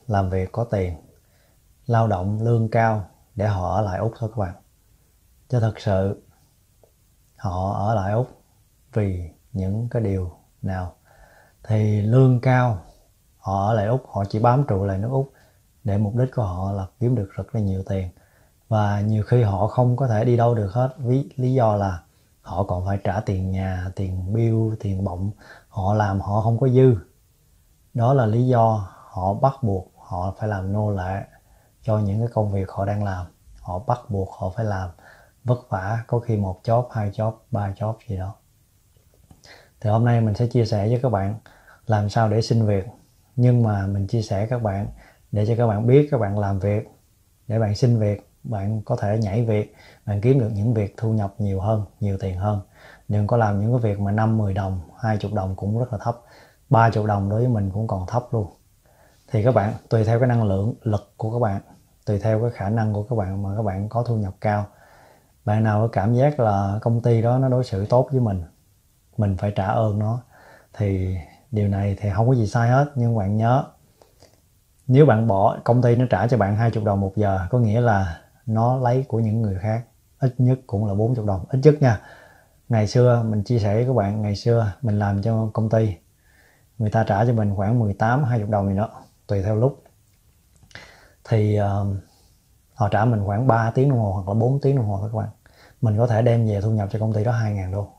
làm việc có tiền, lao động lương cao để họ ở lại Úc thôi các bạn. Chứ thật sự họ ở lại Úc vì những cái điều nào? Thì lương cao, họ ở lại Úc, họ chỉ bám trụ lại nước Úc để mục đích của họ là kiếm được rất là nhiều tiền. Và nhiều khi họ không có thể đi đâu được hết, lý do là họ còn phải trả tiền nhà, tiền bill, tiền bọng. Họ làm họ không có dư. Đó là lý do họ bắt buộc họ phải làm nô lệ cho những cái công việc họ đang làm. Họ bắt buộc họ phải làm vất vả, có khi 1 job, 2 job, 3 job gì đó. Thì hôm nay mình sẽ chia sẻ với các bạn làm sao để xin việc. Nhưng mà mình chia sẻ các bạn để cho các bạn biết các bạn làm việc, để bạn xin việc, bạn có thể nhảy việc, bạn kiếm được những việc thu nhập nhiều hơn, nhiều tiền hơn. Đừng có làm những cái việc mà 5-10 đồng, 20 đồng cũng rất là thấp. 30 đồng đối với mình cũng còn thấp luôn. Thì các bạn tùy theo cái năng lượng, lực của các bạn, tùy theo cái khả năng của các bạn mà các bạn có thu nhập cao. Bạn nào có cảm giác là công ty đó nó đối xử tốt với mình phải trả ơn nó, thì điều này thì không có gì sai hết. Nhưng bạn nhớ, nếu bạn bỏ, công ty nó trả cho bạn 20 đồng 1 giờ, có nghĩa là nó lấy của những người khác, ít nhất cũng là 40 đồng, ít nhất nha. Ngày xưa mình chia sẻ với các bạn, ngày xưa mình làm cho công ty, người ta trả cho mình khoảng 18-20 đồng gì đó, tùy theo lúc. Thì họ trả mình khoảng 3 tiếng đồng hồ hoặc là 4 tiếng đồng hồ thôi các bạn. Mình có thể đem về thu nhập cho công ty đó 2.000 đô.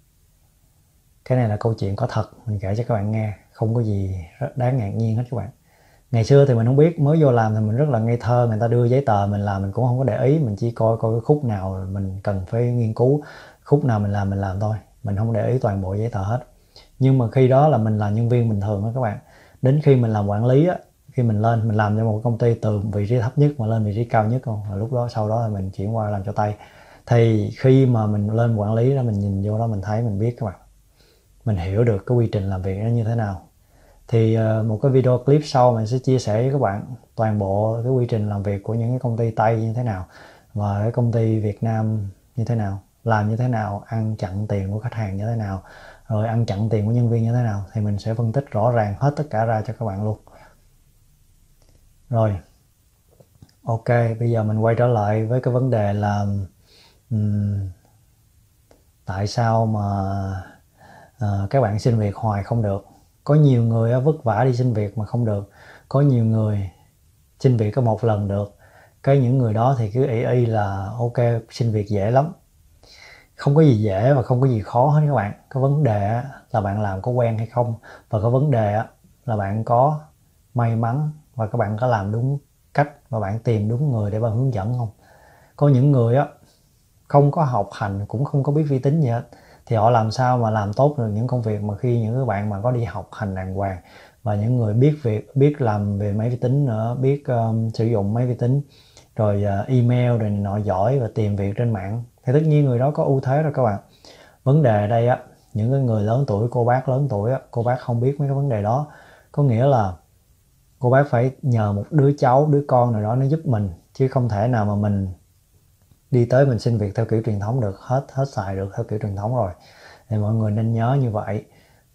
Cái này là câu chuyện có thật, mình kể cho các bạn nghe, không có gì rất đáng ngạc nhiên hết các bạn. Ngày xưa thì mình không biết, mới vô làm thì mình rất là ngây thơ, người ta đưa giấy tờ mình làm mình cũng không có để ý, mình chỉ coi cái khúc nào mình cần phải nghiên cứu, khúc nào mình làm thôi, mình không để ý toàn bộ giấy tờ hết. Nhưng mà khi đó là mình là nhân viên bình thường đó các bạn. Đến khi mình làm quản lý á, khi mình lên mình làm cho một công ty từ vị trí thấp nhất mà lên vị trí cao nhất không, và lúc đó sau đó thì mình chuyển qua làm cho tay. Thì khi mà mình lên quản lý đó, mình nhìn vô đó mình thấy, mình biết các bạn, mình hiểu được cái quy trình làm việc nó như thế nào. Thì một cái video clip sau mình sẽ chia sẻ với các bạn toàn bộ cái quy trình làm việc của những cái công ty Tây như thế nào và cái công ty Việt Nam như thế nào, làm như thế nào, ăn chặn tiền của khách hàng như thế nào, rồi ăn chặn tiền của nhân viên như thế nào. Thì mình sẽ phân tích rõ ràng hết tất cả ra cho các bạn luôn. Rồi, ok, bây giờ mình quay trở lại với cái vấn đề là tại sao mà các bạn xin việc hoài không được. Có nhiều người vất vả đi xin việc mà không được. Có nhiều người xin việc có 1 lần được. Những người đó thì cứ y là ok, xin việc dễ lắm. Không có gì dễ và không có gì khó hết các bạn. Cái vấn đề là bạn làm có quen hay không, và cái vấn đề là bạn có may mắn và các bạn có làm đúng cách và bạn tìm đúng người để bạn hướng dẫn không. Có những người không có học hành, cũng không có biết vi tính gì hết, thì họ làm sao mà làm tốt được những công việc mà khi những cái bạn mà có đi học hành đàng hoàng và những người biết làm về máy vi tính nữa, biết sử dụng máy vi tính, rồi email rồi nọ giỏi và tìm việc trên mạng, thì tất nhiên người đó có ưu thế rồi các bạn. Vấn đề ở đây những cái người lớn tuổi, cô bác lớn tuổi cô bác không biết mấy cái vấn đề đó. Có nghĩa là cô bác phải nhờ một đứa cháu, đứa con nào đó nó giúp mình, chứ không thể nào mà mình đi tới mình xin việc theo kiểu truyền thống được, hết xài được theo kiểu truyền thống rồi. Thì mọi người nên nhớ như vậy.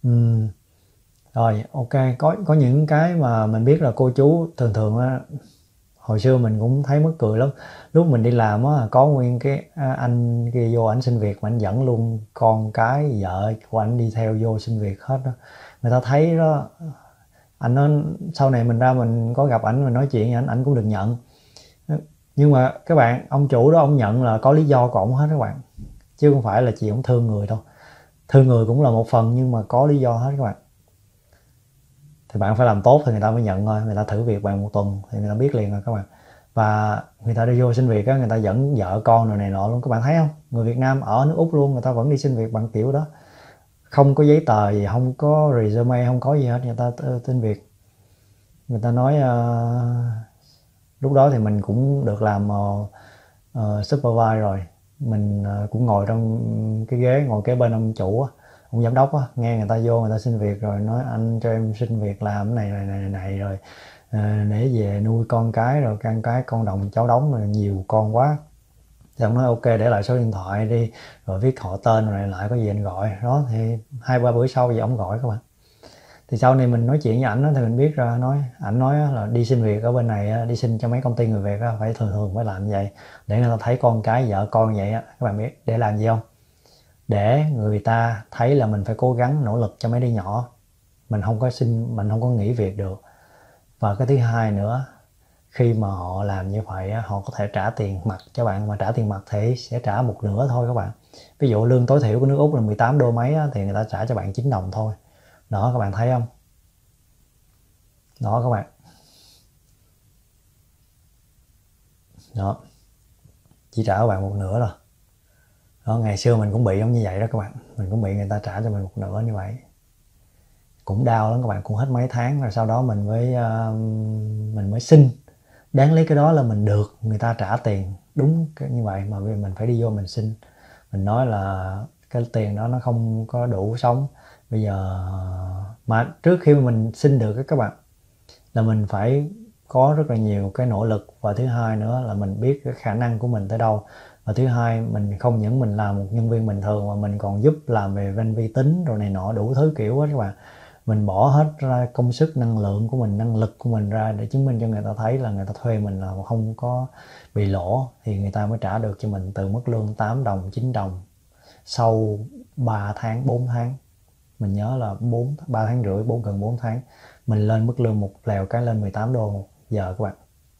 Rồi ok, có những cái mà mình biết là cô chú thường hồi xưa mình cũng thấy mắc cười lắm. Lúc mình đi làm có nguyên cái anh kia vô, ảnh xin việc mà ảnh dẫn luôn con cái vợ của ảnh đi theo vô xin việc hết đó. Người ta thấy đó, anh nói sau này mình ra mình có gặp ảnh, mình nói chuyện với ảnh cũng được nhận. Nhưng mà các bạn, ông chủ đó ông nhận là có lý do của ông hết các bạn, chứ không phải là chỉ ông thương người đâu. Thương người cũng là một phần nhưng mà có lý do hết các bạn. Thì bạn phải làm tốt thì người ta mới nhận thôi. Người ta thử việc bạn 1 tuần thì người ta biết liền rồi các bạn. Và người ta đi vô xin việc người ta dẫn vợ con rồi này nọ luôn. Các bạn thấy không? Người Việt Nam ở nước Úc luôn, người ta vẫn đi xin việc bằng kiểu đó. Không có giấy tờ gì, không có resume, không có gì hết, người ta xin việc. Người ta nói lúc đó thì mình cũng được làm supervise rồi. Mình cũng ngồi trong cái ghế, ngồi kế bên ông chủ, ông giám đốc nghe người ta vô người ta xin việc rồi nói anh cho em xin việc làm cái này rồi để về nuôi con cái, rồi con đồng cháu đống rồi nhiều con quá. Thì ông nói ok, để lại số điện thoại đi, rồi viết họ tên rồi lại có gì anh gọi đó. Thì 2-3 bữa sau vậy ông gọi các bạn. Thì sau này mình nói chuyện với ảnh á, thì mình biết ra ảnh nói á, là đi xin việc ở bên này á, đi xin cho mấy công ty người Việt á, phải thường phải làm như vậy để người ta thấy con cái vợ con vậy á. Các bạn biết để làm gì không? Để người ta thấy là mình phải cố gắng nỗ lực cho mấy đứa nhỏ, mình không có nghỉ việc được. Và cái thứ hai nữa, khi mà họ làm như vậy á, họ có thể trả tiền mặt cho bạn, mà trả tiền mặt thì sẽ trả một nửa thôi các bạn. Ví dụ lương tối thiểu của nước Úc là 18 đô mấy á, thì người ta trả cho bạn 9 đồng thôi. Đó các bạn thấy không? Đó các bạn. Đó. Chỉ trả các bạn một nửa rồi. Đó, ngày xưa mình cũng bị giống như vậy đó các bạn. Mình cũng bị người ta trả cho mình một nửa như vậy. Cũng đau lắm các bạn, cũng hết mấy tháng rồi sau đó mình mới xin. Đáng lý cái đó là mình được người ta trả tiền đúng như vậy mà mình phải đi vô mình xin. Mình nói là cái tiền đó nó không có đủ sống. Bây giờ mà trước khi mình xin được các bạn là mình phải có rất là nhiều cái nỗ lực, và thứ hai nữa là mình biết cái khả năng của mình tới đâu, và thứ hai mình không những mình làm một nhân viên bình thường mà mình còn giúp làm về bên vi tính rồi này nọ đủ thứ kiểu hết các bạn. Mình bỏ hết ra công sức năng lượng của mình, năng lực của mình ra để chứng minh cho người ta thấy là người ta thuê mình là không có bị lỗ, thì người ta mới trả được cho mình từ mức lương 8 đồng 9 đồng sau 3 tháng 4 tháng. Mình nhớ là 3 tháng rưỡi, gần 4 tháng mình lên mức lương một lèo cái lên 18 đô một giờ các bạn.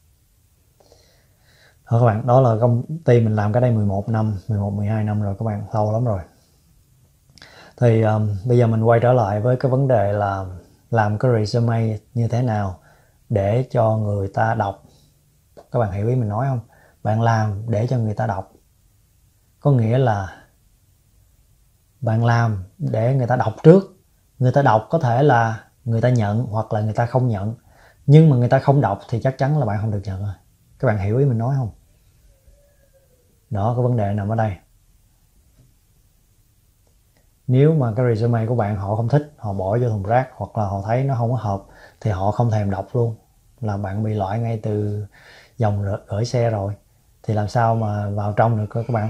Đó các bạn, đó là công ty mình làm cái đây 12 năm rồi các bạn, lâu lắm rồi. Thì bây giờ mình quay trở lại với cái vấn đề là làm cái resume như thế nào để cho người ta đọc. Các bạn hiểu ý mình nói không? Bạn làm để cho người ta đọc, có nghĩa là bạn làm để người ta đọc trước. Người ta đọc có thể là người ta nhận hoặc là người ta không nhận, nhưng mà người ta không đọc thì chắc chắn là bạn không được nhận rồi. Các bạn hiểu ý mình nói không? Đó, cái vấn đề nằm ở đây. Nếu mà cái resume của bạn họ không thích, họ bỏ vô thùng rác, hoặc là họ thấy nó không có hợp thì họ không thèm đọc luôn, là bạn bị loại ngay từ dòng gửi xe rồi, thì làm sao mà vào trong được các bạn.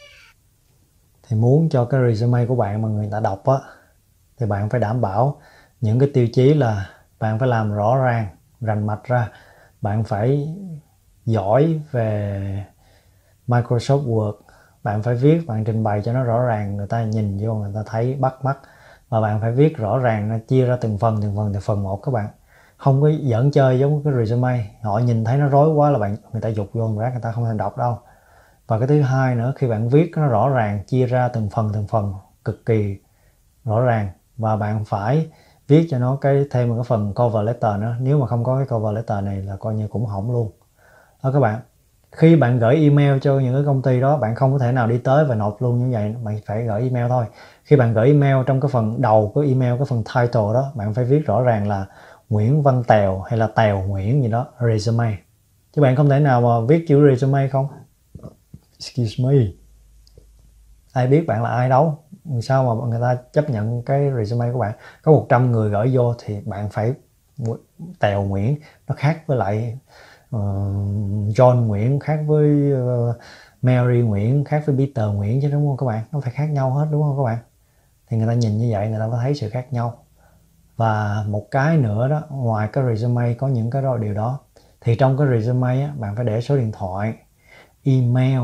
Thì muốn cho cái resume của bạn mà người ta đọc á, thì bạn phải đảm bảo những cái tiêu chí là bạn phải làm rõ ràng, rành mạch ra. Bạn phải giỏi về Microsoft Word. Bạn phải viết, bạn trình bày cho nó rõ ràng, người ta nhìn vô người ta thấy bắt mắt. Và bạn phải viết rõ ràng, nó chia ra từng phần một các bạn. Không có giỡn chơi giống cái resume. Họ nhìn thấy nó rối quá là người ta dục vô người ta không thể đọc đâu. Và cái thứ hai nữa, khi bạn viết nó rõ ràng, chia ra từng phần cực kỳ rõ ràng, và bạn phải viết cho nó thêm một cái phần cover letter nữa. Nếu mà không có cái cover letter này là coi như cũng hỏng luôn. Đó các bạn. Khi bạn gửi email cho những cái công ty đó, bạn không có thể nào đi tới và nộp luôn như vậy, bạn phải gửi email thôi. Khi bạn gửi email, trong cái phần đầu của email, cái phần title đó, bạn phải viết rõ ràng là Nguyễn Văn Tèo hay là Tèo Nguyễn gì đó, resume. Chứ bạn không thể nào mà viết chữ resume không. Excuse me. Ai biết bạn là ai đâu, sao mà người ta chấp nhận cái resume của bạn. Có 100 người gửi vô thì bạn phải Tèo Nguyễn, nó khác với lại John Nguyễn, khác với Mary Nguyễn, khác với Peter Nguyễn chứ, đúng không các bạn? Nó phải khác nhau hết, đúng không các bạn? Thì người ta nhìn như vậy người ta có thấy sự khác nhau. Và một cái nữa đó, ngoài cái resume có những cái điều đó, thì trong cái resume á, bạn phải để số điện thoại, email,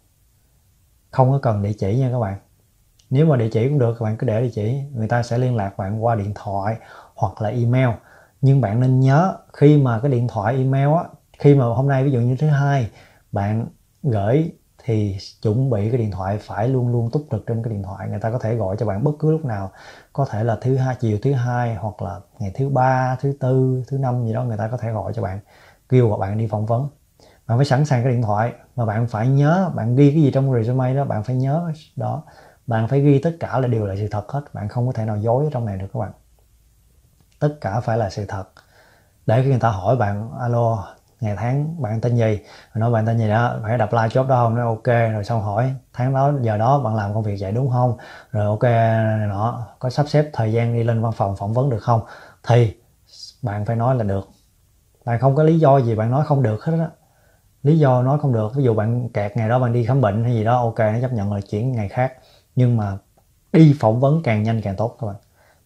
không có cần địa chỉ nha các bạn. Nếu mà địa chỉ cũng được, các bạn cứ để địa chỉ, người ta sẽ liên lạc bạn qua điện thoại hoặc là email. Nhưng bạn nên nhớ, khi mà cái điện thoại email á, khi mà hôm nay ví dụ như thứ Hai bạn gửi thì chuẩn bị cái điện thoại phải luôn luôn túc trực trên cái điện thoại. Người ta có thể gọi cho bạn bất cứ lúc nào, có thể là chiều thứ Hai hoặc là ngày thứ Ba, thứ Tư, thứ Năm gì đó, người ta có thể gọi cho bạn, kêu bạn đi phỏng vấn. Bạn phải sẵn sàng cái điện thoại, mà bạn phải nhớ, bạn ghi cái gì trong resume đó bạn phải nhớ đó. Bạn phải ghi tất cả là đều là sự thật hết, bạn không có thể nào dối ở trong này được các bạn. Tất cả phải là sự thật. Để khi người ta hỏi bạn, alo, ngày tháng bạn tên gì, nói bạn tên gì đó, phải apply job đó không, nói ok, rồi xong hỏi tháng đó giờ đó bạn làm công việc vậy đúng không, rồi ok này nọ, có sắp xếp thời gian đi lên văn phòng phỏng vấn được không, thì bạn phải nói là được. Bạn không có lý do gì bạn nói không được hết á. Lý do nói không được, ví dụ bạn kẹt ngày đó bạn đi khám bệnh hay gì đó, ok, nó chấp nhận là chuyển ngày khác, nhưng mà đi phỏng vấn càng nhanh càng tốt các bạn.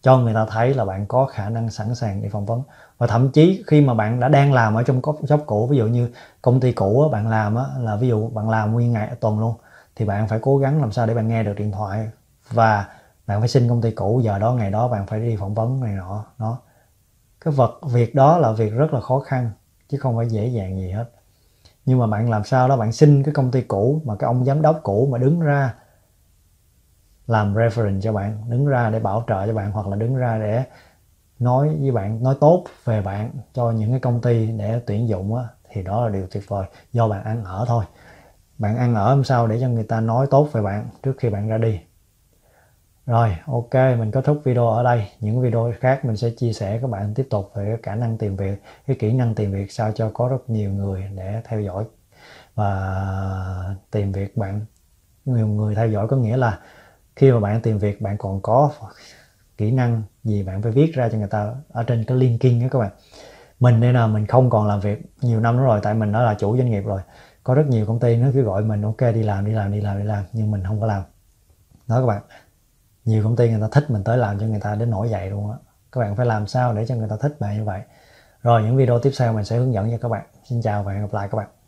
cho người ta thấy là bạn có khả năng sẵn sàng đi phỏng vấn. Và thậm chí khi mà bạn đã đang làm ở trong job cũ, ví dụ như công ty cũ bạn làm là ví dụ bạn làm nguyên ngày tuần luôn, thì bạn phải cố gắng làm sao để bạn nghe được điện thoại, và bạn phải xin công ty cũ giờ đó ngày đó bạn phải đi phỏng vấn này nọ. Đó, cái việc đó là việc rất là khó khăn chứ không phải dễ dàng gì hết. Nhưng mà bạn làm sao đó bạn xin cái công ty cũ mà cái ông giám đốc cũ mà đứng ra làm reference cho bạn, đứng ra để bảo trợ cho bạn, hoặc là đứng ra để nói với bạn, nói tốt về bạn cho những cái công ty để tuyển dụng thì đó là điều tuyệt vời. Do bạn ăn ở thôi, bạn ăn ở làm sao để cho người ta nói tốt về bạn trước khi bạn ra đi. Rồi, ok, mình kết thúc video ở đây. Những video khác mình sẽ chia sẻ các bạn tiếp tục về cái khả năng tìm việc, cái kỹ năng tìm việc sao cho có rất nhiều người để theo dõi và tìm việc bạn. Nhiều người theo dõi có nghĩa là khi mà bạn tìm việc bạn còn có kỹ năng gì bạn phải viết ra cho người ta ở trên cái LinkedIn đó các bạn. Mình đây là mình không còn làm việc nhiều năm nữa rồi, tại mình đã là chủ doanh nghiệp rồi. Có rất nhiều công ty nó cứ gọi mình ok đi làm, nhưng mình không có làm. Đó các bạn, nhiều công ty người ta thích mình tới làm cho người ta đến nổi dậy luôn á. Các bạn phải làm sao để cho người ta thích bạn như vậy. Rồi những video tiếp theo mình sẽ hướng dẫn cho các bạn. Xin chào và hẹn gặp lại các bạn.